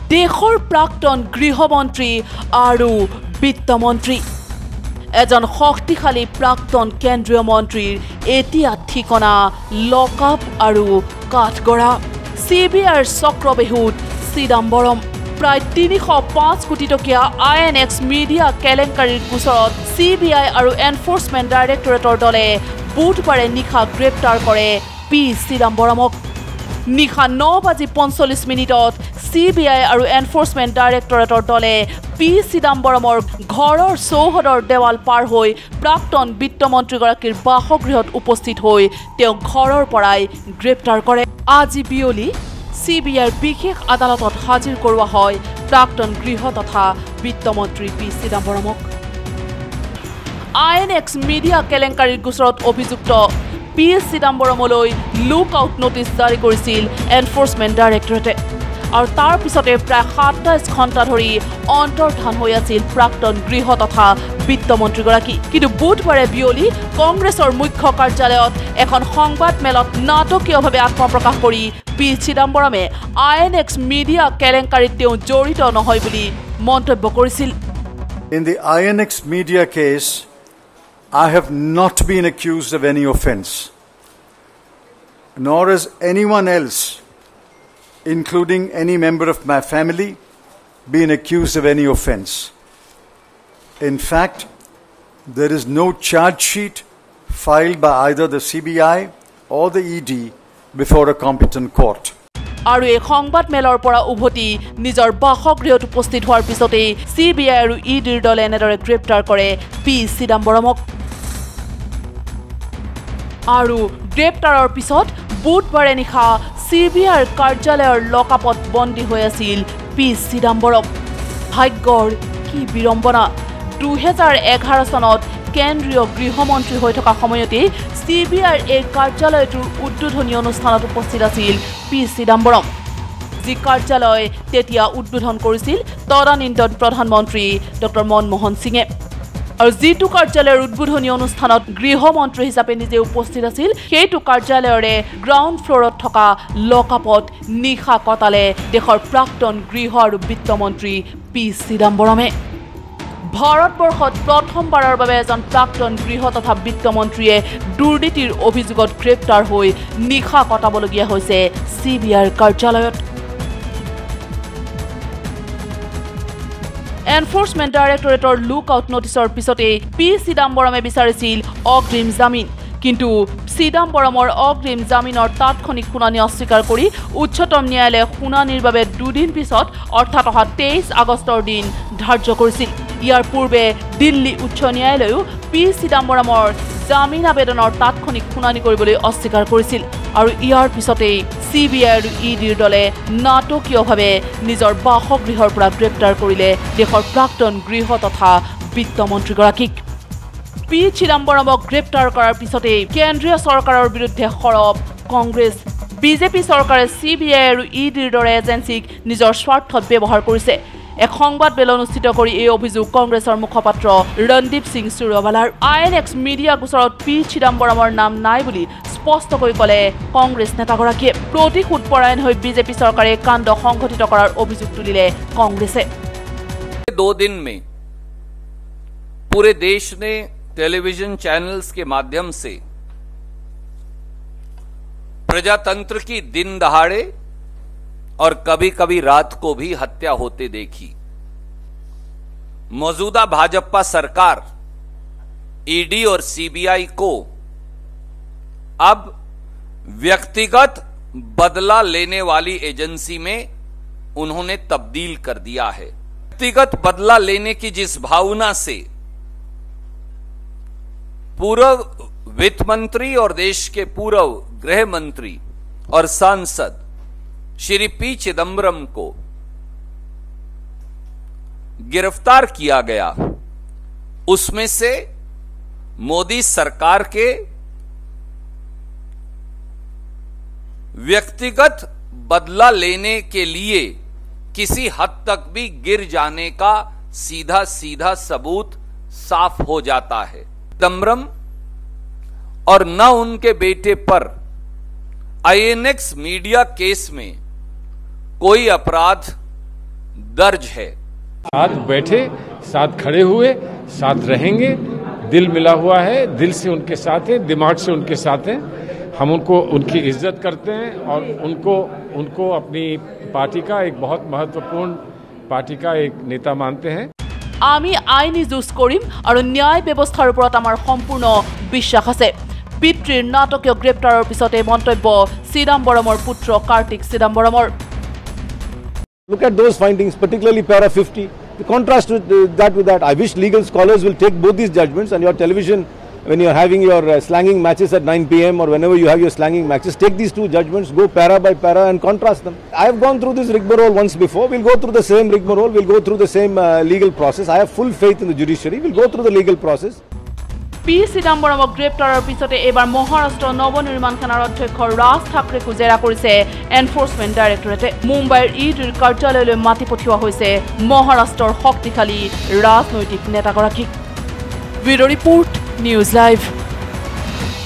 দেশৰ প্ৰাক্তন গৃহমন্ত্ৰী আৰু বিত্তমন্ত্ৰী এজন শক্তিশালী প্ৰাক্তন কেন্দ্ৰীয় মন্ত্ৰীৰ এতিয়া ঠিকনা লকআপ আৰু কাঠগড়া CBIৰ চক্ৰবেহুত চিদাম্বৰম প্ৰায় 305 কোটি টকীয়া INX মিডিয়া কেলেংকাৰীৰ গোচৰত CBI আৰু এনফোৰ্সমেন্ট ডাইৰেক্টৰেটৰ দলে বুধবাৰে নিশা গ্ৰেপ্তাৰ কৰে পি চিদাম্বৰমক নিশা 9:45 CBI আৰু এনফোৰ্সমেন্ট ডাইৰেক্টৰেটৰ দলে পি চিদাম্বৰমৰ ঘৰৰ চৌহদৰ দেৱাল পাৰ হৈ প্ৰাক্তন বিত্তমন্ত্ৰীগৰাকীৰ বাসগৃহত উপস্থিত হৈ তেওঁ ঘৰৰ পৰাই গ্ৰেপ্তাৰ কৰে আজি বিয়লি CBIৰ বিশেষ আদালতত হাজিৰ কৰোৱা হয় প্ৰাক্তন গৃহ তথা বিত্তমন্ত্ৰী পি চিদাম্বৰমক INX মিডিয়া কেলেংকাৰীৰ গোচৰত অভিযুক্ত পি চিদাম্বৰমলৈ লুক আউট নোটিছ জাৰি কৰিছিল এনফোৰ্সমেন্ট ডাইৰেক্টৰেটে আৰু তাৰ পিছতে প্ৰায় 27 ঘণ্টা ধৰি অন্তৰ্ধান হৈ আছিল প্ৰাক্তন গৃহ তথা বিত্তমন্ত্ৰীগৰাকী কিন্তু বুধবাৰে বিয়লি কংগ্ৰেছৰ মুখ্য কাৰ্যালয়ত এখন সংবাদ মেলত নাটকীয়ভাৱে আত্মপ্ৰকাশ কৰি পি চিদাম্বৰমে INX মিডিয়া কেলেংকাৰীত তেওঁ জড়িত নহয় বুলি মন্তব্য কৰিছিল In the INX media case, I have not been accused of any offense, nor has anyone else, including any member of my family, been accused of any offense. In fact, there is no charge sheet filed by either the CBI or the ED before a competent court. আৰু এই সংবাদ মেলৰ পৰা উভতি নিজৰ বাসগৃহত উপস্থিত হোৱাৰ পিছতে CBI আৰু EDৰ দলে এনেদৰে গ্ৰেপ্তাৰ কৰে পি চিদাম্বৰমক আৰু গ্ৰেপ্তাৰৰ পিছত বুধবাৰে নিশা CBIৰ কাৰ্যালয়ৰ লকআপত বন্দী হৈ আছিল পি চিদাম্বৰম ভাগ্যৰ কি বিৰম্বনা 2011 চনত কেন্দ্ৰীয় গৃহমন্ত্ৰী হৈ থকা সময়তে CBIৰ এই কাৰ্যালয়টোৰ উদ্বোধনী অনুষ্ঠানত উপস্থিত আছিল পি চিদাম্বৰম যি কাৰ্যালয় তেতিয়া উদ্বোধন কৰিছিল তদানীন্তন প্ৰধানমন্ত্ৰী ডক্টৰ মনমোহন সিঙে আৰু যিটো কাৰ্যালয়ৰ উদ্বোধনী অনুষ্ঠানত গৃহমন্ত্ৰী হিচাপে নিজে উপস্থিত আছিল সেইটো কাৰ্যালয়ৰে গ্ৰাউণ্ড ফ্ল'ৰত থকা লকআপত নিশা কটালে দেশৰ প্ৰাক্তন গৃহ আৰু বিত্তমন্ত্ৰী পি চিদাম্বৰমে ভাৰতবৰ্ষত প্ৰথমবাৰৰ বাবে এজন প্ৰাক্তন গৃহ তথা বিত্তমন্ত্ৰীয়ে দুৰ্নীতিৰ অভিযোগত গ্ৰেপ্তাৰ হৈ নিশা কটাবলগীয়া হৈছে CBIৰ কাৰ্যালয়ত এনফোৰ্সমেন্ট ডাইৰেক্টৰেটৰ লুক আউট নোটিছৰ পিছতে পি চিদাম্বৰমে বিচাৰিছিল অগ্ৰিম জামিন কিন্তু চিদাম্বৰমৰ অগ্ৰিম জামিনৰ তাৎক্ষণিক শুনানি অস্বীকাৰ কৰি উচ্চতম ন্যায়ালয়ে শুনানিৰ বাবে দুদিন পিছত অৰ্থাৎ অহা 23 আগষ্টৰ দিন ধাৰ্য কৰিছিল ইয়াৰ পূৰ্বে দিল্লী উচ্চ ন্যায়ালয়েও পি চিদাম্বৰমৰ জামিন আবেদনৰ তাৎক্ষণিক শুনানি কৰিবলৈ অস্বীকাৰ কৰিছিল আৰু ইয়াৰ পিছতে CBI আৰু EDৰ দলে নাটকীয়ভাৱে নিজৰ বাসগৃহৰ পৰা গ্ৰেপ্তাৰ কৰিলে দেশৰ প্ৰাক্তন গৃহ তথা বিত্তমন্ত্ৰীগৰাকীক পি চিদাম্বৰমক গ্ৰেপ্তাৰ কৰাৰ পিছতে কেন্দ্ৰীয় চৰকাৰৰ বিৰুদ্ধে সৰব কংগ্ৰেছ বিজেপি চৰকাৰে CBI আৰু EDৰ দৰে এজেন্সিক নিজৰ স্বাৰ্থত ব্যৱহাৰ কৰিছে এক সংবাদ মেল অনুষ্ঠিত কৰি এই অভিযোগ কংগ্ৰেছৰ মুখপাত্ৰ ৰণদীপ সিং সুৰৱালাৰ INX মিডিয়া গোচৰত পি চিদাম্বৰমৰ নাম নাই বুলি স্পষ্টকৈ ক'লে কংগ্ৰেছ নেতাগৰাকীয়ে প্ৰতিশোধ পৰায়ণ হৈ বিজেপি চৰকাৰে কাণ্ড সংঘটিত কৰাৰ অভিযোগ তুলিলে কংগ্ৰেছে 2 दिन में पूरे देश ने टेलीविजन चैनल्स के माध्यम से प्रजातंत्र की दिन दहाड़े और कभी-कभी रात को भी हत्या होते देखी मौजूदा भाजपा सरकार ED और CBI को अब व्यक्तिगत बदला लेने वाली एजेंसी में उन्होंने तब्दील कर दिया है व्यक्तिगत बदला लेने की जिस भावना से पूर्व वित्त मंत्री और देश के पूर्व गृह मंत्री और सांसद श्री पी चिदम्बरम को गिरफ्तार किया गया उसमें से मोदी सरकार के व्यक्तिगत बदला लेने के लिए किसी हद तक भी गिर जाने का सीधा सीधा सबूत साफ हो जाता है चिदम्बरम और न उनके बेटे पर INX मीडिया केस में कोई अपराध दर्ज है। साथ बैठे, साथ खड़े हुए, साथ रहेंगे, दिल मिला हुआ है, दिल से उनके साथ है, दिमाग से उनके साथ है। हम उनको उनकी इज्जत करते हैं और उनको अपनी पार्टी का एक बहुत महत्वपूर्ण पार्टी का एक नेता मानते हैं। আমি আইনী যুঁজ কৰিম আৰু ন্যায় ব্যৱস্থাৰ ওপৰত আমাৰ সম্পূৰ্ণ বিশ্বাস আছে। পিতৃৰ নাটকীয় গ্ৰেপ্তাৰৰ পিছতে মন্তব্য চিদাম্বৰমৰ পুত্ৰ কাৰ্তিক চিদাম্বৰমৰ। Look at those findings, particularly para 50. The contrast with that, I wish legal scholars will take both these judgments, and your television, when you are having your slanging matches at 9 p.m. or whenever you have your slanging matches, take these two judgments, go para by para and contrast them. I have gone through this rigmarole once before. We'll go through the same rigmarole. We'll go through the same legal process. I have full faith in the judiciary. We'll go through the legal process. P চিদাম্বৰমক গ্ৰেপ্তাৰৰ পিছতে এইবাৰ মহাৰাষ্ট্ৰ নৱনিৰ্মাণ সেনাৰ অধ্যক্ষ ৰাজ ঠাকৰেকো জেৰা কৰিছে enforcement ডাইৰেক্টৰেটে। মুম্বাইৰ ইডিৰ কাৰ্যালয়লৈ মাতি পঠিওৱা হৈছে মহাৰাষ্ট্ৰৰ শক্তিশালী ৰাজনৈতিক নেতাগৰাকীক। Bureau' report, news live.